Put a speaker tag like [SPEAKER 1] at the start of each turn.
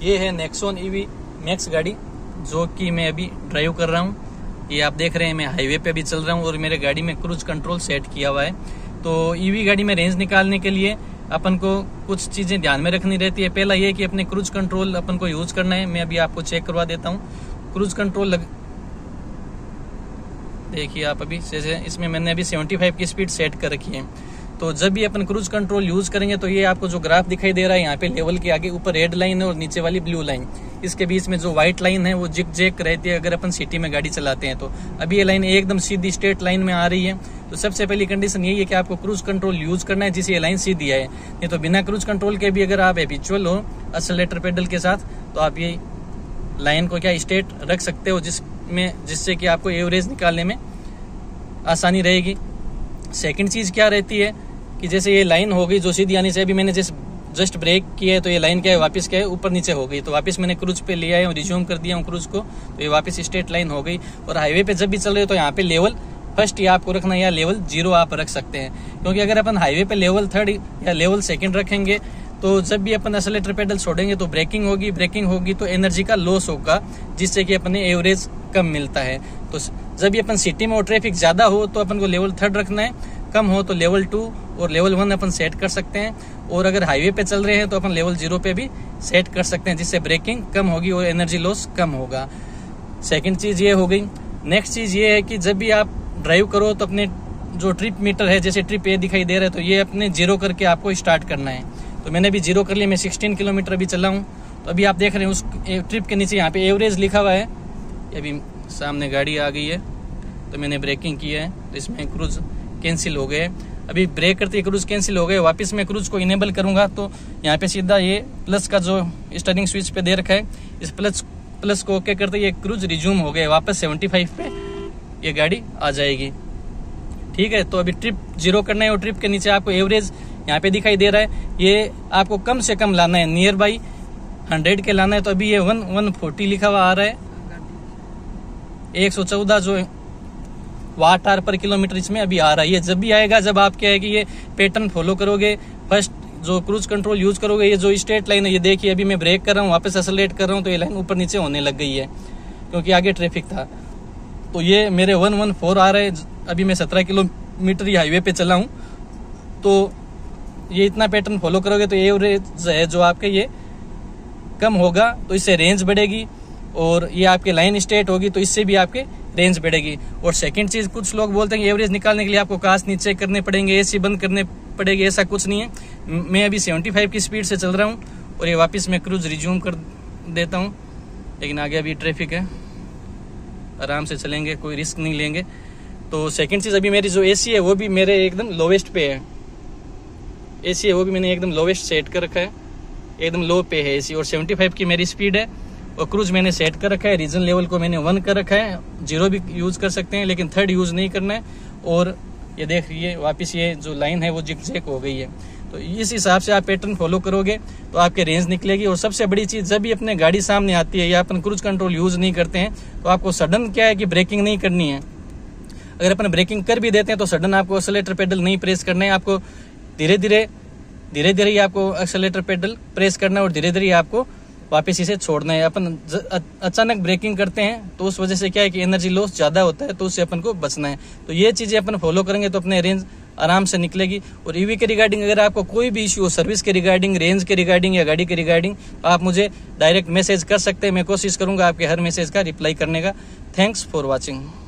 [SPEAKER 1] ये है Nexon EV max गाड़ी जो कि मैं अभी ड्राइव कर रहा हूँ। ये आप देख रहे हैं मैं हाईवे पे भी चल रहा हूँ और मेरे गाड़ी में क्रूज कंट्रोल सेट किया हुआ है। तो ईवी गाड़ी में रेंज निकालने के लिए अपन को कुछ चीजें ध्यान में रखनी रहती है। पहला ये कि अपने क्रूज कंट्रोल अपन को यूज करना है। मैं अभी आपको चेक करवा देता हूँ। क्रूज कंट्रोल देखिए आप अभी जैसे इसमें मैंने अभी 75 की स्पीड सेट कर रखी है। तो जब भी अपन क्रूज कंट्रोल यूज करेंगे तो ये आपको जो ग्राफ दिखाई दे रहा है यहाँ पे लेवल के आगे ऊपर रेड लाइन है और नीचे वाली ब्लू लाइन, इसके बीच में जो व्हाइट लाइन है वो जिग जैग रहती है अगर अपन सिटी में गाड़ी चलाते हैं तो। अभी ये लाइन एकदम सीधी स्ट्रेट लाइन में आ रही है। तो सबसे पहली कंडीशन यही है कि आपको क्रूज कंट्रोल यूज करना है जिससे ये लाइन सीधी है। नहीं तो बिना क्रूज कंट्रोल के भी अगर आप हैबिचुअल हो एक्सेलेरेटर पेडल के साथ तो आप ये लाइन को क्या स्ट्रेट रख सकते हो जिससे कि आपको एवरेज निकालने में आसानी रहेगी। सेकंड चीज क्या रहती है कि जैसे ये लाइन हो गई जो सीधी आने से, अभी मैंने जस्ट ब्रेक किया है तो ये लाइन क्या है वापस क्या है ऊपर नीचे हो गई। तो वापस मैंने क्रूज पे लिया है और रिज्यूम कर दिया हूँ क्रूज को, तो ये वापस स्ट्रेट लाइन हो गई। और हाईवे पे जब भी चल रहे हो तो यहाँ पे लेवल फर्स्ट या आपको रखना है या लेवल 0 आप रख सकते हैं। क्योंकि अगर अपन हाईवे पे लेवल 3 या लेवल 2 रखेंगे तो जब भी अपन एक्सेलेरेटर पेडल छोड़ेंगे तो ब्रेकिंग होगी तो एनर्जी का लॉस होगा जिससे कि अपने एवरेज कम मिलता है। तो जब भी अपन सिटी में और ट्रैफिक ज्यादा हो तो अपन को लेवल 3 रखना है, कम हो तो लेवल 2 और लेवल 1 अपन सेट कर सकते हैं। और अगर हाईवे पे चल रहे हैं तो अपन लेवल 0 पे भी सेट कर सकते हैं जिससे ब्रेकिंग कम होगी और एनर्जी लॉस कम होगा। सेकंड चीज ये हो गई। नेक्स्ट चीज ये है कि जब भी आप ड्राइव करो तो अपने जो ट्रिप मीटर है, जैसे ट्रिप ए दिखाई दे रहा है तो ये अपने 0 करके आपको स्टार्ट करना है। तो मैंने अभी 0 कर लिया, मैं 16 किलोमीटर अभी चला हूँ। तो अभी आप देख रहे हैं उस ट्रिप के नीचे यहाँ पे एवरेज लिखा हुआ है। अभी सामने गाड़ी आ गई है तो मैंने ब्रेकिंग की है तो इसमें क्रूज कैंसिल हो गए। अभी ब्रेक करते ही क्रूज कैंसिल हो गए। वापस मैं क्रूज को इनेबल करूंगा तो यहाँ पे सीधा ये प्लस का जो स्टीयरिंग स्विच पे दे रखा है, इस प्लस को ओके करते ये क्रूज रिज्यूम हो गए, वापस 75 पे ये गाड़ी आ जाएगी। ठीक है, तो अभी ट्रिप 0 करना है और ट्रिप के नीचे आपको एवरेज यहाँ पे दिखाई दे रहा है, ये आपको कम से कम लाना है, नियर बाई 100 के लाना है। तो अभी ये 140 लिखा हुआ आ रहा है, 114 जो वाट आवर पर किलोमीटर इसमें अभी आ रहा है। ये जब भी आएगा जब आप क्या है कि ये पैटर्न फॉलो करोगे, फर्स्ट जो क्रूज कंट्रोल यूज करोगे, ये जो स्ट्रेट लाइन है ये देखिए अभी मैं ब्रेक कर रहा हूँ वापस एक्सेलरेट कर रहा हूँ तो ये लाइन ऊपर नीचे होने लग गई है क्योंकि आगे ट्रैफिक था। तो ये मेरे 114 आ रहे हैं। अभी मैं 17 किलोमीटर ही हाईवे पे चला हूँ। तो ये इतना पैटर्न फॉलो करोगे तो एवरेज है जो आपके ये कम होगा, तो इससे रेंज बढ़ेगी और ये आपके लाइन स्ट्रेट होगी तो इससे भी आपके रेंज बढ़ेगी। और सेकंड चीज, कुछ लोग बोलते हैं कि एवरेज निकालने के लिए आपको कांच नीचे करने पड़ेंगे, एसी बंद करने पड़ेगी, ऐसा कुछ नहीं है। मैं अभी 75 की स्पीड से चल रहा हूँ और ये वापस मैं क्रूज रिज्यूम कर देता हूँ, लेकिन आगे अभी ट्रैफिक है, आराम से चलेंगे, कोई रिस्क नहीं लेंगे। तो सेकंड चीज, अभी मेरी जो एसी है वो भी मेरे एकदम लोवेस्ट पे है। एसी है वो भी मैंने एकदम लोवेस्ट सेट कर रखा है, एकदम लो पे है एसी। और 75 की मेरी स्पीड है और क्रूज मैंने सेट कर रखा है। रीजन लेवल को मैंने 1 कर रखा है, 0 भी यूज कर सकते हैं लेकिन 3rd यूज नहीं करना है। और ये देखिए वापस ये जो लाइन है वो जिग जैग हो गई है। तो इस हिसाब से आप पैटर्न फॉलो करोगे तो आपके रेंज निकलेगी। और सबसे बड़ी चीज, जब भी अपने गाड़ी सामने आती है या अपन क्रूज कंट्रोल यूज नहीं करते हैं तो आपको सडन क्या है कि ब्रेकिंग नहीं करनी है। अगर अपन ब्रेकिंग कर भी देते हैं तो सडन आपको एक्सेलेरेटर पेडल नहीं प्रेस करना है, आपको धीरे धीरे ही आपको एक्सेलेरेटर पेडल प्रेस करना है और धीरे धीरे आपको वापस इसे छोड़ना है। अपन अचानक ब्रेकिंग करते हैं तो उस वजह से क्या है कि एनर्जी लॉस ज्यादा होता है, तो उससे अपन को बचना है। तो ये चीजें अपन फॉलो करेंगे तो अपने रेंज आराम से निकलेगी। और ईवी के रिगार्डिंग अगर आपको कोई भी इश्यू हो, सर्विस के रिगार्डिंग, रेंज के रिगार्डिंग या गाड़ी के रिगार्डिंग, तो आप मुझे डायरेक्ट मैसेज कर सकते हैं। मैं कोशिश करूंगा आपके हर मैसेज का रिप्लाई करने का। Thanks for watching.